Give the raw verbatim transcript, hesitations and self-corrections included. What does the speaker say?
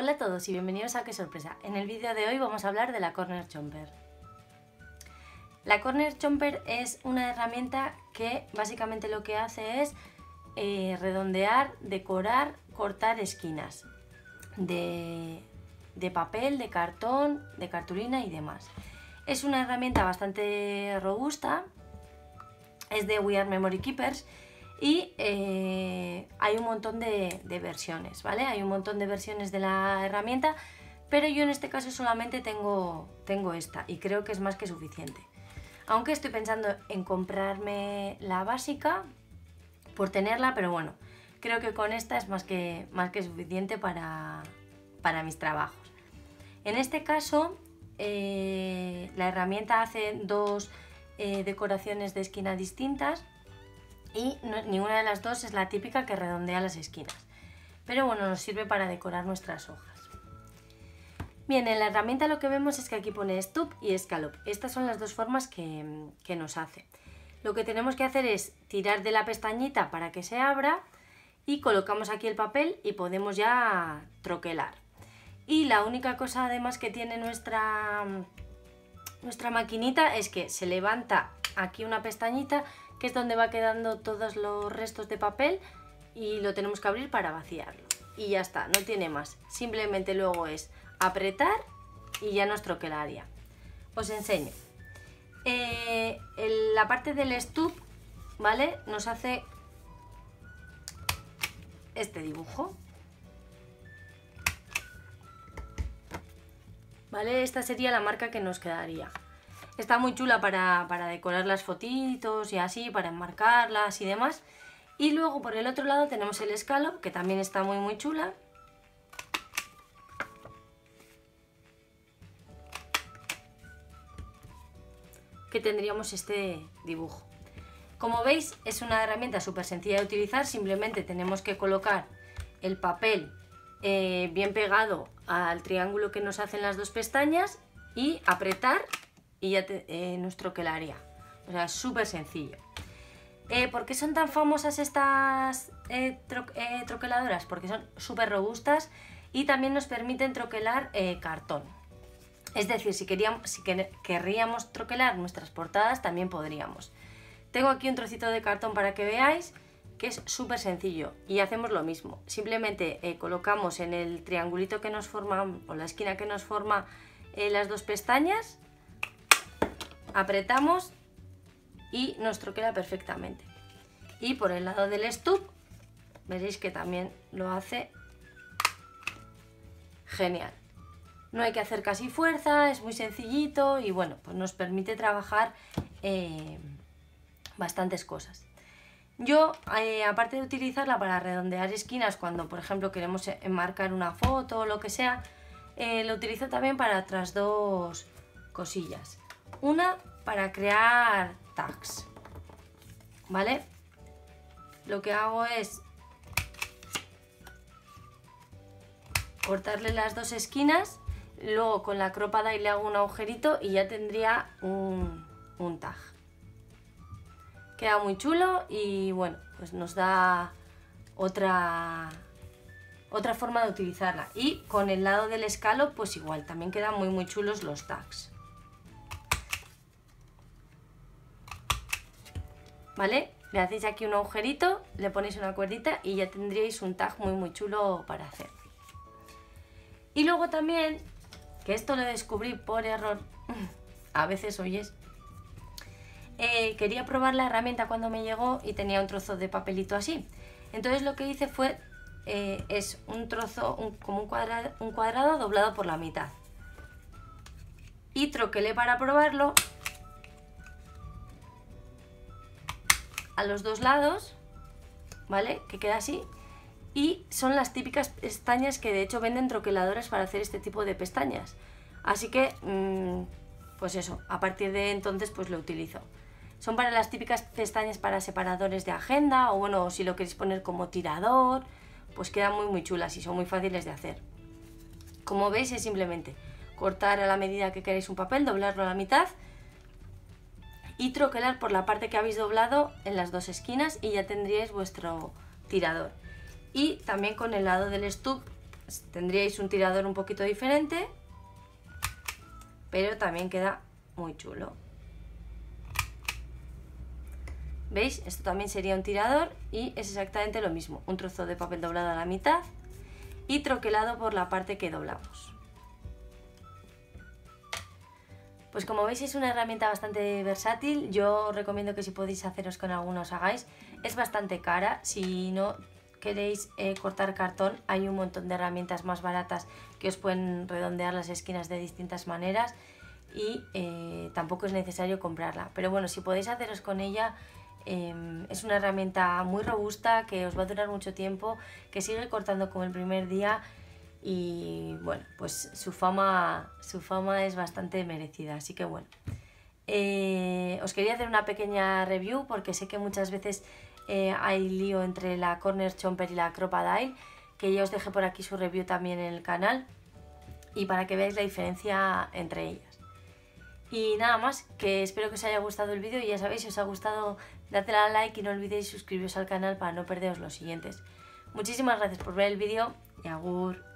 Hola a todos y bienvenidos a Qué Sorpresa. En el vídeo de hoy vamos a hablar de la Corner Chomper. La Corner Chomper es una herramienta que básicamente lo que hace es eh, redondear, decorar, cortar esquinas de, de papel, de cartón, de cartulina y demás. Es una herramienta bastante robusta, es de We Are Memory Keepers y eh, hay un montón de, de versiones, ¿vale? Hay un montón de versiones de la herramienta, pero yo en este caso solamente tengo, tengo esta y creo que es más que suficiente. Aunque estoy pensando en comprarme la básica por tenerla, pero bueno, creo que con esta es más que, más que suficiente para, para mis trabajos. En este caso, eh, la herramienta hace dos eh, decoraciones de esquina distintas y no, ninguna de las dos es la típica que redondea las esquinas. Pero bueno, nos sirve para decorar nuestras hojas. Bien, en la herramienta lo que vemos es que aquí pone Stup y Scallop. Estas son las dos formas que, que nos hace. Lo que tenemos que hacer es tirar de la pestañita para que se abra y colocamos aquí el papel y podemos ya troquelar. Y la única cosa además que tiene nuestra, nuestra maquinita es que se levanta aquí una pestañita que es donde va quedando todos los restos de papel y lo tenemos que abrir para vaciarlo. Y ya está, no tiene más. Simplemente luego es apretar y ya nos troquelaría. Os enseño. Eh, en la parte del Stup, ¿vale? Nos hace este dibujo. ¿Vale? Esta sería la marca que nos quedaría. Está muy chula para, para decorar las fotitos y así, para enmarcarlas y demás. Y luego por el otro lado tenemos el Scallop, que también está muy muy chula. Que tendríamos este dibujo. Como veis, es una herramienta súper sencilla de utilizar. Simplemente tenemos que colocar el papel eh, bien pegado al triángulo que nos hacen las dos pestañas y apretar y ya te, eh, nos troquelaría. O sea, es súper sencillo. Eh, ¿Por qué son tan famosas estas eh, tro eh, troqueladoras? Porque son súper robustas y también nos permiten troquelar eh, cartón. Es decir, si, queríamos, si quer querríamos troquelar nuestras portadas, también podríamos. Tengo aquí un trocito de cartón para que veáis que es súper sencillo y hacemos lo mismo. Simplemente eh, colocamos en el triangulito que nos forma, o la esquina que nos forma eh, las dos pestañas, apretamos y nos troquela perfectamente. Y por el lado del Stup veréis que también lo hace genial. No hay que hacer casi fuerza, es muy sencillito y bueno, pues nos permite trabajar eh, bastantes cosas. Yo, eh, aparte de utilizarla para redondear esquinas cuando por ejemplo queremos enmarcar una foto o lo que sea, eh, lo utilizo también para otras dos cosillas. Una para crear tags, ¿vale? Lo que hago es cortarle las dos esquinas, luego con la cropada y le hago un agujerito y ya tendría un, un tag. Queda muy chulo y bueno, pues nos da otra, otra forma de utilizarla. Y con el lado del Scallop pues igual, también quedan muy muy chulos los tags. ¿Vale? Le hacéis aquí un agujerito, le ponéis una cuerdita y ya tendríais un tag muy muy chulo para hacer. Y luego también, que esto lo descubrí por error, a veces oyes, eh, quería probar la herramienta cuando me llegó y tenía un trozo de papelito así. Entonces lo que hice fue, eh, es un trozo, un, como un cuadrado, un cuadrado doblado por la mitad. Y troquelé para probarlo a los dos lados, ¿vale? Que queda así. Y son las típicas pestañas que de hecho venden troqueladoras para hacer este tipo de pestañas. Así que, mmm, pues eso, a partir de entonces pues lo utilizo. Son para las típicas pestañas para separadores de agenda o bueno, si lo queréis poner como tirador, pues quedan muy muy chulas y son muy fáciles de hacer. Como veis es simplemente cortar a la medida que queréis un papel, doblarlo a la mitad y troquelar por la parte que habéis doblado en las dos esquinas y ya tendríais vuestro tirador. Y también con el lado del Stup tendríais un tirador un poquito diferente, pero también queda muy chulo. ¿Veis? Esto también sería un tirador y es exactamente lo mismo, un trozo de papel doblado a la mitad y troquelado por la parte que doblamos. Pues como veis es una herramienta bastante versátil, yo os recomiendo que si podéis haceros con alguna os hagáis. Es bastante cara, si no queréis eh, cortar cartón hay un montón de herramientas más baratas que os pueden redondear las esquinas de distintas maneras y eh, tampoco es necesario comprarla. Pero bueno, si podéis haceros con ella, eh, es una herramienta muy robusta que os va a durar mucho tiempo, que sigue cortando como el primer día. Y bueno, pues su fama, su fama es bastante merecida, así que bueno. Eh, os quería hacer una pequeña review porque sé que muchas veces eh, hay lío entre la Corner Chomper y la Crop-A-Dile, que ya os dejé por aquí su review también en el canal y para que veáis la diferencia entre ellas. Y nada más, que espero que os haya gustado el vídeo y ya sabéis, si os ha gustado dadle a like y no olvidéis suscribiros al canal para no perderos los siguientes. Muchísimas gracias por ver el vídeo y agur.